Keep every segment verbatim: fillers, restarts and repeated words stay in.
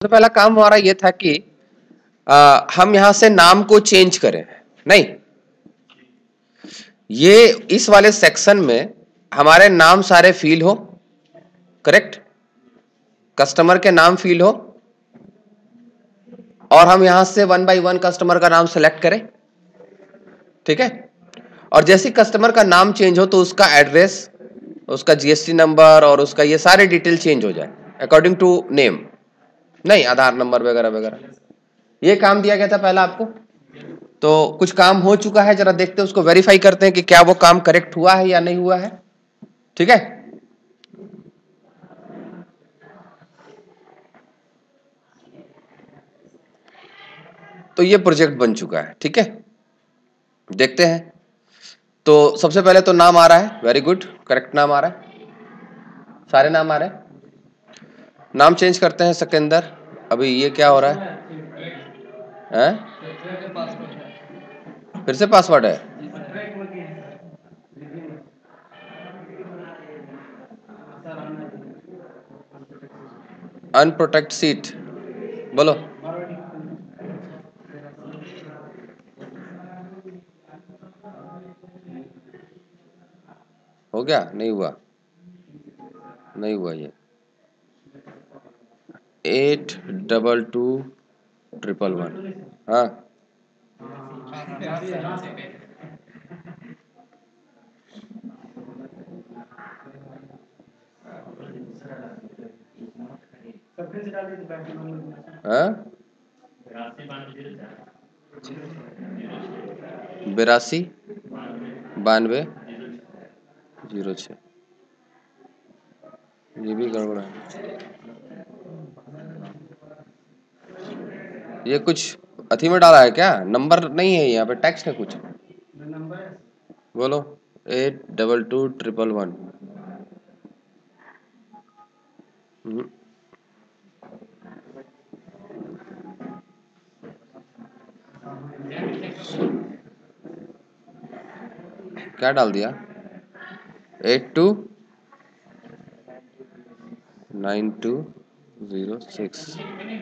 सबसे पहला काम हमारा ये था कि आ, हम यहां से नाम को चेंज करें। नहीं, ये इस वाले सेक्शन में हमारे नाम सारे फील हो, करेक्ट, कस्टमर के नाम फील हो, और हम यहां से वन बाय वन कस्टमर का नाम सेलेक्ट करें। ठीक है, और जैसे कस्टमर का नाम चेंज हो तो उसका एड्रेस, उसका जीएसटी नंबर और उसका ये सारे डिटेल चेंज हो जाए अकॉर्डिंग टू नेम, नहीं आधार नंबर वगैरह वगैरह। ये काम दिया गया था पहला आपको। तो कुछ काम हो चुका है, जरा देखते हैं, उसको वेरीफाई करते हैं कि क्या वो काम करेक्ट हुआ है या नहीं हुआ है। ठीक है, तो ये प्रोजेक्ट बन चुका है। ठीक है, देखते हैं। तो सबसे पहले तो नाम आ रहा है, वेरी गुड, करेक्ट नाम आ रहा है, सारे नाम आ रहे हैं। नाम चेंज करते हैं सिकंदर। अभी ये क्या हो रहा है, हैं? फिर से पासवर्ड है? अनप्रोटेक्ट सीट, बोलो। हो गया? नहीं हुआ, नहीं हुआ ये। Eight double two triple one, हाँ हाँ, बिरासी बानवे जीरो छ, ये भी गड़बड़ है। ये कुछ अथी में डाला है क्या? नंबर नहीं है यहाँ पे, टेक्स्ट है कुछ, बोलो। Eight double two triple one, क्या डाल दिया? Eight two nine two zero six.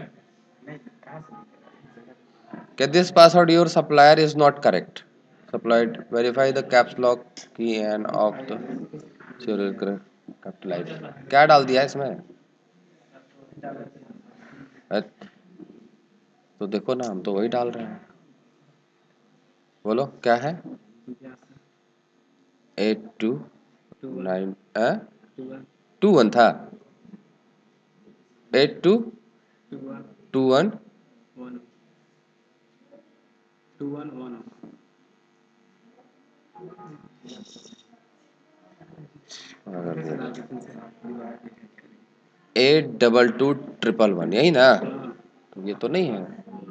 Get this password, your supplier is not correct. Supplied, verify the caps lock key and of the serial capitalize. क्या डाल दिया इसमें? तो देखो ना, हम तो वही डाल रहे हैं। बोलो क्या है? Eight two nine two one था, eight two two one eight double two triple one, यही ना? तो ये तो नहीं है।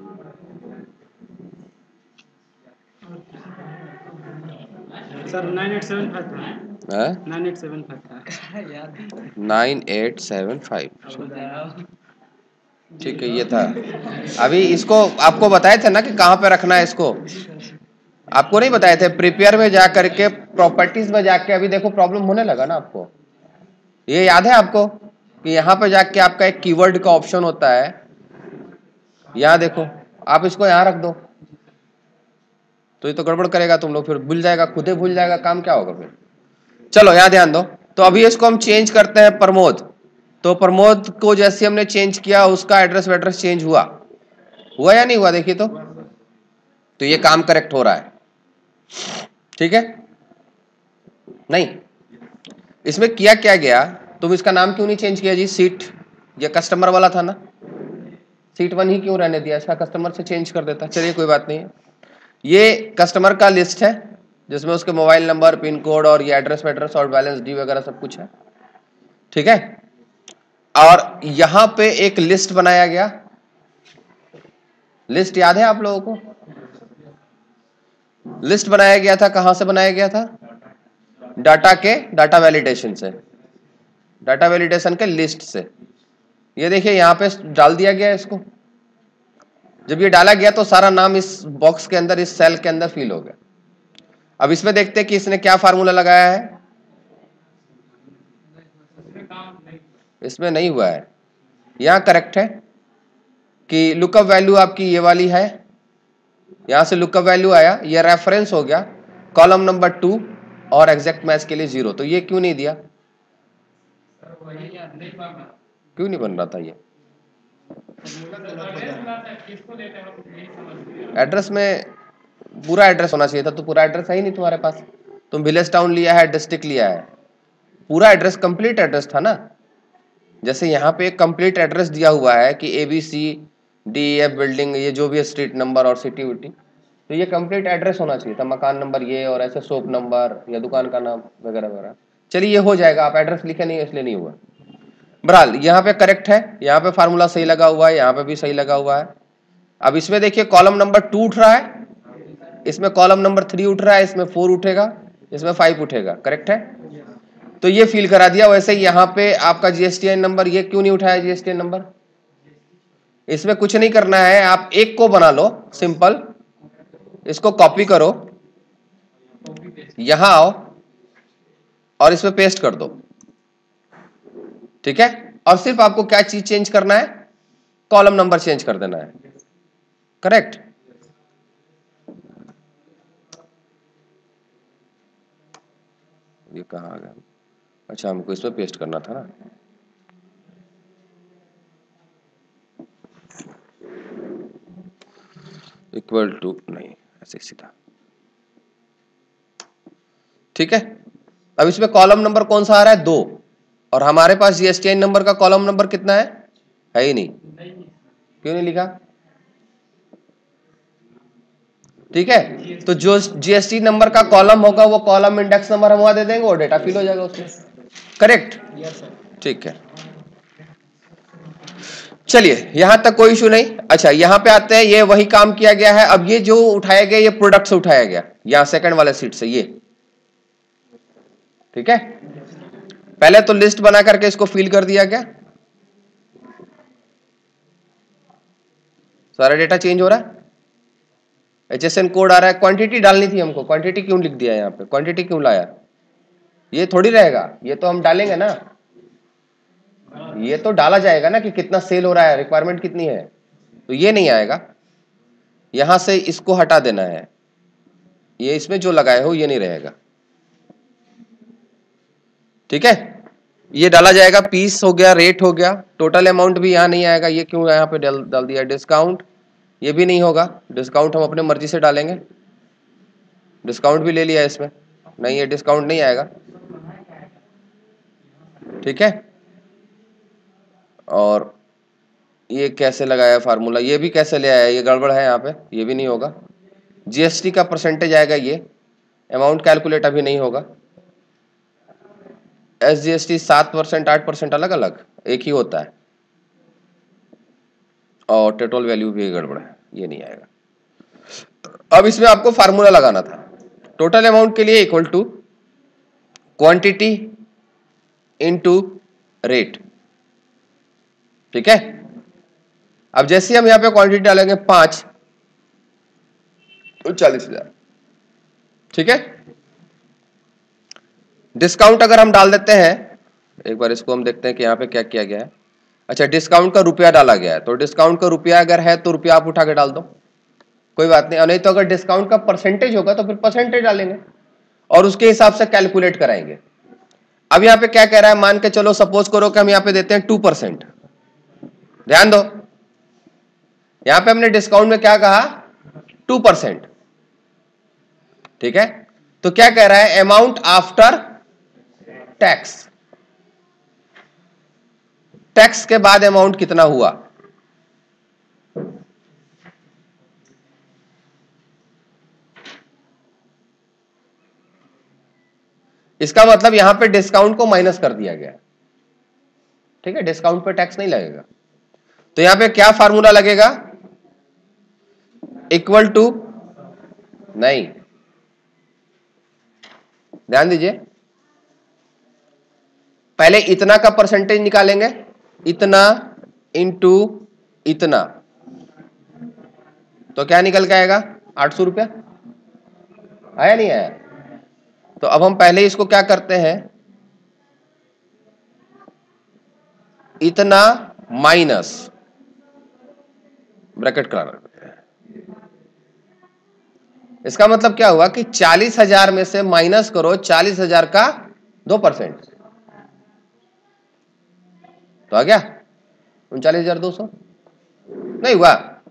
Sir nine eight seven five था, नाइन एट सेवन फाइव था, नाइन एट सेवन फाइव। ठीक है, ये था। अभी इसको आपको बताए थे ना कि कहाँ पे रखना है इसको, आपको नहीं बताए थे? प्रिपेयर में जा करके, प्रॉपर्टीज में जाके, अभी देखो प्रॉब्लम होने लगा ना आपको। ये याद है आपको कि यहाँ पे जाके आपका एक कीवर्ड का ऑप्शन होता है, यहाँ देखो, आप इसको यहाँ रख दो तो ये तो गड़बड़ करेगा तुम लोग, फिर भूल जाएगा, खुद ही भूल जाएगा, काम क्या होगा फिर। चलो यहाँ ध्यान दो। तो अभी इसको हम चेंज करते हैं प्रमोद। तो प्रमोद को जैसे हमने चेंज किया, उसका एड्रेस वेड्रेस चेंज हुआ हुआ या नहीं हुआ? देखिए तो तो ये काम करेक्ट हो रहा है। ठीक है, नहीं इसमें किया क्या गया, तुम इसका नाम क्यों नहीं चेंज किया जी? सीट, ये कस्टमर वाला था ना, सीट वन ही क्यों रहने दिया? इसका कस्टमर से चेंज कर देता। चलिए कोई बात नहीं है। ये कस्टमर का लिस्ट है जिसमें उसके मोबाइल नंबर, पिन कोड और ये एड्रेस वेड्रेस और बैलेंस डी वगैरह सब कुछ है। ठीक है, और यहां पे एक लिस्ट बनाया गया। लिस्ट याद है आप लोगों को? लिस्ट बनाया गया था, कहां से बनाया गया था? डाटा के, डाटा वैलिडेशन से, डाटा वैलिडेशन के लिस्ट से। ये देखिए यहां पे डाल दिया गया इसको। जब ये डाला गया तो सारा नाम इस बॉक्स के अंदर, इस सेल के अंदर फिल हो गया। अब इसमें देखते हैं कि इसने क्या फार्मूला लगाया है। इसमें नहीं हुआ है, यहां करेक्ट है। कि लुकअप वैल्यू आपकी ये वाली है, यहां से लुकअप वैल्यू आया, ये रेफरेंस हो गया कॉलम नंबर टू और एग्जैक्ट मैच के लिए जीरो। तो ये क्यों नहीं दिया, क्यों नहीं बन रहा था ये? एड्रेस में पूरा एड्रेस होना चाहिए था, तो पूरा एड्रेस है ही नहीं तुम्हारे पास। तुम विलेज टाउन लिया है, डिस्ट्रिक्ट लिया है, पूरा एड्रेस कंप्लीट एड्रेस था ना। जैसे यहाँ पे एक कंप्लीट एड्रेस दिया हुआ है कि A B C D F building, ये जो भी है स्ट्रीट नंबर और सिटी विटी, तो ये कंप्लीट एड्रेस होना चाहिए था, मकान नंबर ये और ऐसे शॉप नंबर या दुकान का नाम वगैरह वगैरह। चलिए ये हो जाएगा, आप एड्रेस लिखे नहीं इसलिए नहीं हुआ। बहरहाल यहाँ पे करेक्ट है, यहाँ पे फार्मूला सही लगा हुआ है, यहाँ पे भी सही लगा हुआ है। अब इसमें देखिए कॉलम नंबर टू उठ रहा है, इसमें कॉलम नंबर थ्री उठ रहा है, इसमें फोर उठेगा, इसमें फाइव उठेगा, करेक्ट है। तो ये फील करा दिया। वैसे यहाँ पे आपका जीएसटीआईएन नंबर, ये क्यों नहीं उठाया जीएसटीआईएन नंबर? इसमें कुछ नहीं करना है, आप एक को बना लो सिंपल, इसको कॉपी करो, यहां आओ और इसमें पेस्ट कर दो, ठीक है। और सिर्फ आपको क्या चीज चेंज करना है, कॉलम नंबर चेंज कर देना है, करेक्ट। ये कहां आ गया? अच्छा, हमको इसमें पेस्ट करना था ना। इक्वल टू नहीं, ऐसे सीधा, ठीक है। अब इसमें कॉलम नंबर कौन सा आ रहा है? दो, और हमारे पास जीएसटीआईएन नंबर का कॉलम नंबर कितना है? है ही नहीं, क्यों नहीं लिखा? ठीक है, तो जो जीएसटी नंबर का कॉलम होगा वो कॉलम इंडेक्स नंबर हम वहां दे देंगे और डेटा फिल हो जाएगा उसमें, करेक्ट। ठीक है, चलिए यहां तक कोई इशू नहीं। अच्छा, यहां पे आते हैं, ये वही काम किया गया है। अब ये जो उठाया गया, ये प्रोडक्ट से उठाया गया, यहां सेकंड वाले सीट से, ये ठीक है। पहले तो लिस्ट बना करके इसको फिल कर दिया गया, सारा डेटा चेंज हो रहा है, एचएसएन कोड आ रहा है, क्वांटिटी डालनी थी हमको, क्वांटिटी क्यों लिख दिया यहाँ पे, क्वांटिटी क्यों लाया? ये थोड़ी रहेगा, ये तो हम डालेंगे ना, ये तो डाला जाएगा ना कि कितना सेल हो रहा है, रिक्वायरमेंट कितनी है, तो ये नहीं आएगा। यहां से इसको हटा देना है, ये इसमें जो लगाए हो ये नहीं रहेगा, ठीक है। ये डाला जाएगा, पीस हो गया, रेट हो गया, टोटल अमाउंट भी यहां नहीं आएगा, ये क्यों यहाँ पे डाल डाल दिया? डिस्काउंट, ये भी नहीं होगा, डिस्काउंट हम अपने मर्जी से डालेंगे, डिस्काउंट भी ले लिया इसमें, नहीं ये डिस्काउंट नहीं आएगा, ठीक है। और ये कैसे लगाया फार्मूला, ये भी कैसे ले आया, ये गड़बड़ है यहाँ पे, ये भी नहीं होगा। जीएसटी का परसेंटेज आएगा, ये अमाउंट कैलकुलेट अभी नहीं होगा। एसजीएसटी सात परसेंट आठ परसेंट अलग अलग, एक ही होता है। और टोटल वैल्यू भी गड़बड़ है, ये नहीं आएगा। अब इसमें आपको फार्मूला लगाना था, टोटल अमाउंट के लिए equal to quantity into rate, ठीक है। अब जैसे हम यहां पे क्वांटिटी डालेंगे पांच, तो चालीस हजार, ठीक है। डिस्काउंट अगर हम डाल देते हैं, एक बार इसको हम देखते हैं कि यहाँ पे क्या किया गया है। अच्छा, डिस्काउंट का रुपया डाला गया है, तो डिस्काउंट का रुपया अगर है तो रुपया आप उठा के डाल दो, कोई बात नहीं। और नहीं तो अगर डिस्काउंट का परसेंटेज होगा तो फिर परसेंटेज डालेंगे और उसके हिसाब से कैलकुलेट कराएंगे। अब यहाँ पे क्या कह रहा है, मान के चलो सपोज करो कि हम यहाँ पे देते हैं टू परसेंट, ध्यान दो, यहां पे हमने डिस्काउंट में क्या कहा, टू परसेंट, ठीक है। तो क्या कह रहा है, अमाउंट आफ्टर टैक्स, टैक्स के बाद अमाउंट कितना हुआ, इसका मतलब यहां पे डिस्काउंट को माइनस कर दिया गया, ठीक है, डिस्काउंट पे टैक्स नहीं लगेगा। तो यहां पे क्या फार्मूला लगेगा, इक्वल टू, नहीं, ध्यान दीजिए, पहले इतना का परसेंटेज निकालेंगे, इतना इंटू इतना, तो क्या निकल के आएगा, आठ सौ रुपया, आया नहीं आया? तो अब हम पहले इसको क्या करते हैं, इतना माइनस ब्रैकेट करा देते हैं। इसका मतलब क्या हुआ कि चालीस हजार में से माइनस करो चालीस हजार का दो परसेंट, तो आ गया उनचालीस हजार दो सौ। नहीं हुआ?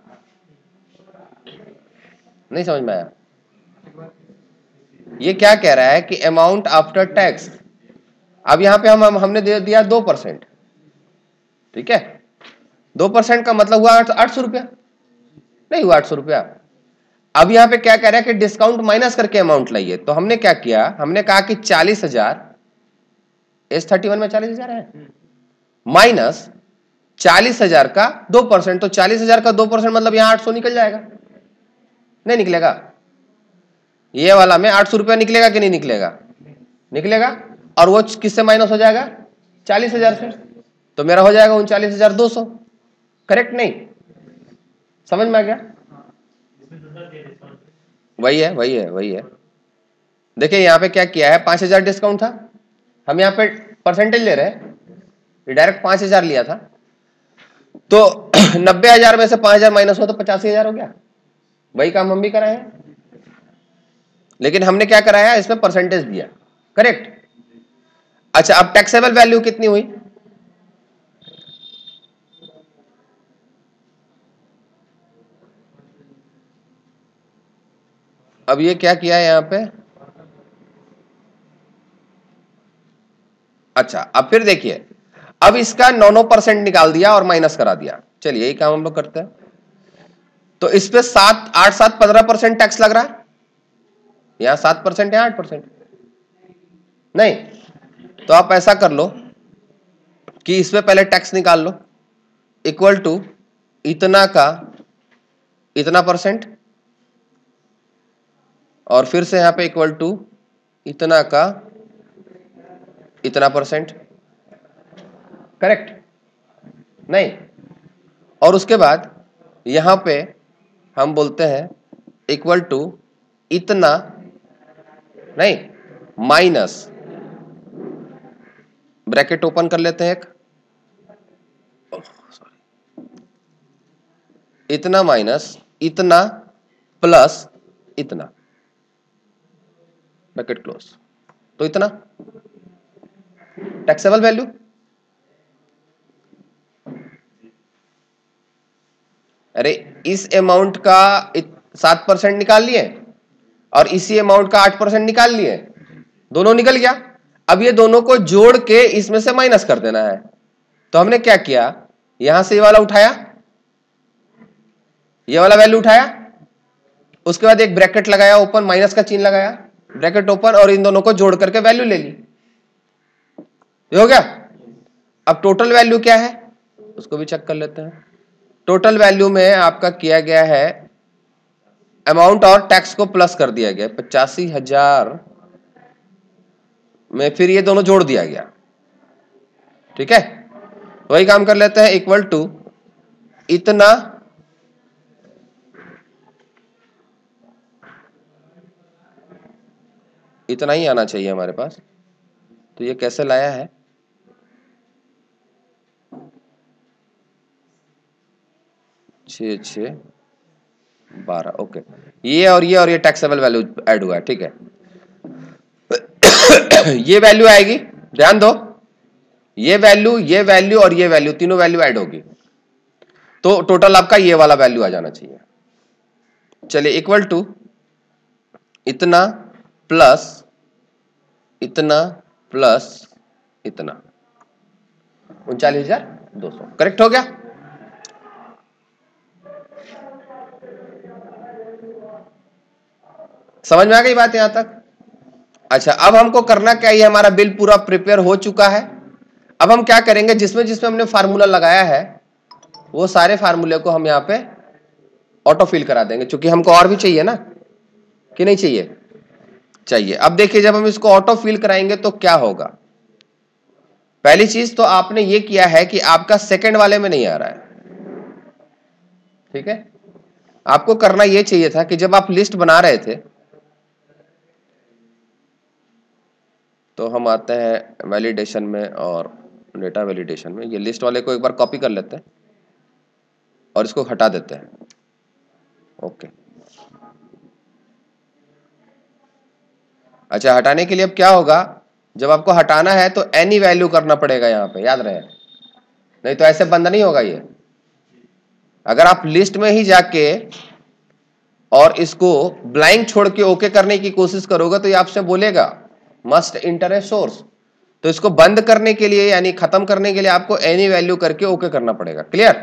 नहीं समझ में आया? ये क्या कह रहा है कि अमाउंट आफ्टर टैक्स, अब यहां पे हम, हम हमने दे दिया दो परसेंट, ठीक है, दो परसेंट का मतलब हुआ आठ सौ रुपया, नहीं हुआ आठ सौ रुपया। अब यहां पे क्या कह रहा है कि डिस्काउंट माइनस करके अमाउंट लाइए, तो हमने क्या किया, हमने कहा कि चालीस हजार, एस थर्टी वन में चालीस हजार है, माइनस चालीस हजार का दो परसेंट, तो चालीस हजार का दो परसेंट मतलब यहां आठ सौ निकल जाएगा, नहीं निकलेगा? ये वाला में आठ सौ रुपया निकलेगा कि नहीं निकलेगा? निकलेगा। और वो किससे माइनस हो जाएगा? चालीस हजार से, तो मेरा हो जाएगा उनचालीस हजार दो सौ। करेक्ट? नहीं समझ में आ गया? वही है वही है वही है। देखिए यहां पे क्या किया है, पांच हजार डिस्काउंट था, हम यहां पे परसेंटेज ले रहे हैं, डायरेक्ट पांच हजार लिया था, तो नब्बे हजार में से पांच हजार माइनस हो तो पचासी हजार हो गया। वही काम हम भी कराए हैं, लेकिन हमने क्या कराया, इसमें परसेंटेज दिया। करेक्ट? अच्छा, अब टैक्सेबल वैल्यू कितनी हुई? अब ये क्या किया है यहां पे, अच्छा अब फिर देखिए, अब इसका नौ नौ परसेंट निकाल दिया और माइनस करा दिया। चलिए यही काम हम लोग करते हैं। तो इस पे सात आठ सात पंद्रह परसेंट टैक्स लग रहा है, यहां सात परसेंट है आठ परसेंट नहीं, तो आप ऐसा कर लो कि इसमें पहले टैक्स निकाल लो, इक्वल टू इतना का इतना परसेंट, और फिर से यहां पे इक्वल टू इतना का इतना परसेंट। करेक्ट? नहीं, और उसके बाद यहां पे हम बोलते हैं इक्वल टू इतना, नहीं माइनस, ब्रैकेट ओपन कर लेते हैं एक, इतना माइनस इतना प्लस इतना, ब्रैकेट क्लोज, तो इतना टैक्सेबल वैल्यू। अरे इस अमाउंट का सात परसेंट निकाल लिए और इसी अमाउंट का आठ परसेंट निकाल लिए, दोनों निकल गया। अब ये दोनों को जोड़ के इसमें से माइनस कर देना है, तो हमने क्या किया, यहां से ये वाला उठाया, ये वाला वैल्यू उठाया, उसके बाद एक ब्रैकेट लगाया ओपन, माइनस का चिन्ह लगाया, ब्रैकेट ओपन, और इन दोनों को जोड़ करके वैल्यू ले ली, ये हो गया। अब टोटल वैल्यू क्या है उसको भी चेक कर लेते हैं। टोटल वैल्यू में आपका किया गया है, अमाउंट और टैक्स को प्लस कर दिया गया, पचासी हजार में फिर ये दोनों जोड़ दिया गया, ठीक है। वही काम कर लेते हैं, इक्वल टू इतना इतना ही आना चाहिए हमारे पास, तो ये कैसे लाया है, छ छ बारह, ओके, ये और ये और ये टैक्सेबल वैल्यू ऐड हुआ है, ठीक है। ये वैल्यू आएगी, ध्यान दो, ये वैल्यू ये वैल्यू और ये वैल्यू, तीनों वैल्यू ऐड होगी, तो टोटल आपका ये वाला वैल्यू आ जाना चाहिए। चलिए इक्वल टू इतना प्लस इतना प्लस इतना, उनचालीस हजार दो सौ। करेक्ट हो गया? समझ में आ गई बात यहां तक? अच्छा, अब हमको करना क्या, ये हमारा बिल पूरा प्रिपेयर हो चुका है। अब हम क्या करेंगे, जिसमें जिसमें हमने फार्मूला लगाया है वो सारे फार्मूले को हम यहां पे ऑटो फिल करा देंगे, क्योंकि हमको और भी चाहिए ना, कि नहीं चाहिए? चाहिए। अब देखिए जब हम इसको ऑटो फिल कराएंगे तो क्या होगा, पहली चीज तो आपने ये किया है कि आपका सेकंड वाले में नहीं आ रहा है, ठीक है। आपको करना ये चाहिए था कि जब आप लिस्ट बना रहे थे, तो हम आते हैं वैलिडेशन में और डेटा वैलिडेशन में, ये लिस्ट वाले को एक बार कॉपी कर लेते हैं और इसको हटा देते हैं। ओके, अच्छा हटाने के लिए अब क्या होगा, जब आपको हटाना है तो एनी वैल्यू करना पड़ेगा यहाँ पे, याद रहे, नहीं तो ऐसे बंद नहीं होगा ये। अगर आप लिस्ट में ही जाके और इसको ब्लैंक छोड़ के ओके करने की कोशिश करोगे तो ये आपसे बोलेगा मस्ट इंटर ए सोर्स, तो इसको बंद करने के लिए यानी खत्म करने के लिए आपको एनी वैल्यू करके ओके करना पड़ेगा। क्लियर?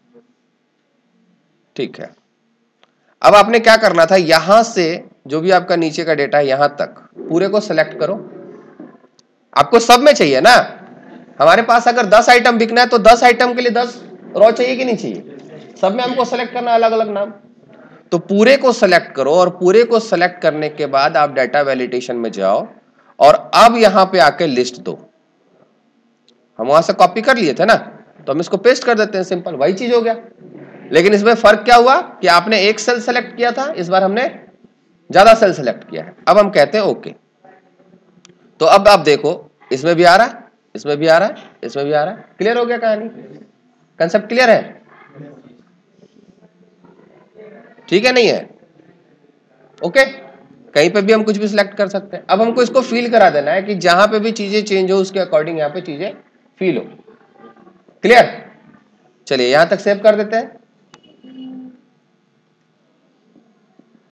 ठीक है, अब आपने क्या करना था, यहां से जो भी आपका नीचे का डेटा है यहां तक पूरे को सिलेक्ट करो। आपको सब में चाहिए ना, हमारे पास अगर दस आइटम बिकना है तो दस आइटम के लिए दस रो चाहिए कि नहीं चाहिए, सब में हमको सेलेक्ट करना अलग अलग नाम, तो पूरे को सेलेक्ट करो और पूरे को सेलेक्ट करने के बाद आप डाटा वैलिडेशन में जाओ और अब यहां पे आके लिस्ट दो। हम वहां से कॉपी कर लिए थे ना, तो हम इसको पेस्ट कर देते हैं, सिंपल वही चीज हो गया। लेकिन इसमें फर्क क्या हुआ कि आपने एक सेल सेलेक्ट किया था, इस बार हमने ज्यादा सेल सेलेक्ट किया है। अब हम कहते हैं ओके, तो अब आप देखो इसमें भी आ रहा है, इसमें भी आ रहा है, इसमें भी आ रहा है। क्लियर हो गया कहानी, कंसेप्ट क्लियर है? ठीक है, नहीं है? ओके, कहीं पे भी हम कुछ भी सिलेक्ट कर सकते हैं। अब हमको इसको फील करा देना है कि जहां पे भी चीजें चेंज हो उसके अकॉर्डिंग यहां पे चीजें फील हो। क्लियर? चलिए यहां तक सेव कर देते हैं।